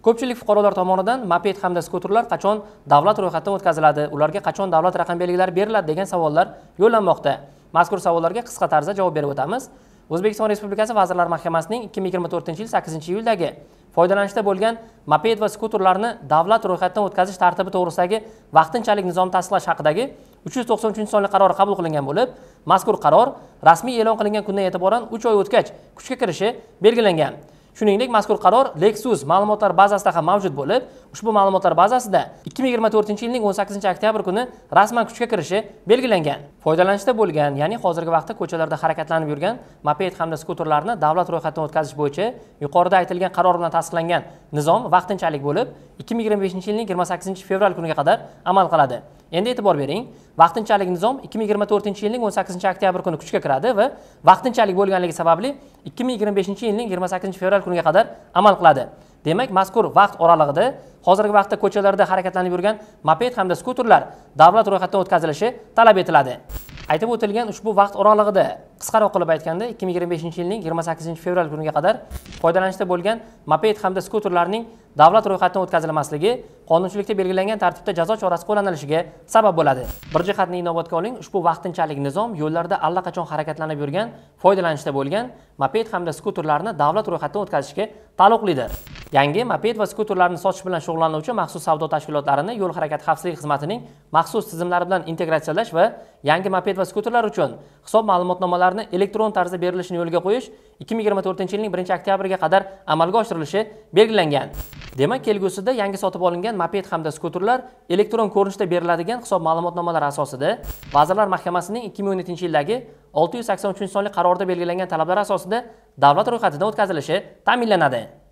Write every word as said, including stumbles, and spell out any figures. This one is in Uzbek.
Ko'pchilik fuqarolar tomonidan moped hamda skuterlar qachon davlat ro'yxatidan o'tkaziladi, ularga qachon davlat raqam belgilari beriladi degan savollar yo'llanmoqda. Mazkur savollarga qisqa tarzda javob berib o'tamiz. O'zbekiston Respublikasi Vazirlar Mahkamasining ikki ming yigirma to'rtinchi yil sakkizinchi iyuldagi foydalanishda bo'lgan moped va skuterlarni davlat ro'yxatidan o'tkazish tartibi to'g'risidagi vaqtinchalik nizom tasdiqlash haqidagi uch yuz to'qson uchinchi sonli qarori qabul qilingan bo'lib, mazkur qaror rasmiy e'lon qilingan kundan e'tiboran uch oy o'tgach kuchga kirishi belgilangan. Shuningdek, mazkur qaror Lexus ma'lumotlar bazasida ham mavjud bo'lib, ushbu ma'lumotlar bazasida ikki ming yigirma to'rtinchi yilning o'n sakkizinchi oktyabr kuni rasman kuchga kirishi belgilangan. Foydalanishda bo'lgan, ya'ni hozirgi vaqtda ko'chalarda harakatlanib yurgan moped hamda skuterlarni davlat ro'yxatidan o'tkazish bo'yicha yuqorida aytilgan qaror bilan tasdiqlangan nizom vaqtinchalik bo'lib, ikki ming yigirma beshinchi yilning yigirma sakkizinchi fevral kuniga qadar amal qiladi. Endi e'tibor bering, vaqtinchalik nizom ikki ming yigirma to'rtinchi yilning o'n sakkizinchi oktyabr kuni kuchga kiradi va vaqtinchalik bo'lganligi sababli ikki ming yigirma beshinchi yilning yigirma sakkizinchi fevral kuniga qadar amal qiladi. Demak, mazkur vaqt oralig'ida hozirgi vaqtda ko'chalarda harakatlanib yurgan moped hamda skuterlar davlat ro'yxatidan o'tkazilishi talab etiladi. Aytib o'tilgan ushbu vaqt oralig'ida, qisqaroq qilib aytganda, ikki ming yigirma beshinchi yilning yigirma sakkizinchi fevral kuniga qadar foydalanishda bo'lgan moped hamda skuterlarning davlat ro'yxatidan o'tkazilmasligi qonunchilikda belgilangan tartibda jazo chorasi qo'llanilishiga sabab bo'ladi. Bir jihatni inobatga oling, ushbu vaqtinchalik nizom yo'llarda allaqachon harakatlanib yurgan, foydalanishda bo'lgan moped hamda skuterlarni davlat ro'yxatidan o'tkazishga taalluqlidir. Yangi moped va skuterlarni sotish bilan shug'ullanuvchi maxsus savdo tashkilotlarini yo'l harakati xavfsizligi xizmatining maxsus tizimlari bilan integratsiyalash va yangi moped va skuterlar uchun hisob ma'lumotnomalarini elektron tarzda berilishini yo'lga qo'yish ikki ming yigirma to'rtinchi yilning birinchi oktyabriga qadar amalga oshirilishi belgilangan. Demak, kelgusida yangi sotib olingan moped hamda skuterlar elektron ko'rinishda beriladigan hisob ma'lumotnomalari asosida Vazirlar Mahkamasining ikki ming o'n yettinchi yildagi olti yuz sakson uchinchi sonli qarorda belgilangan talablar asosida davlat ro'yxatidan o'tkazilishi ta'minlanadi.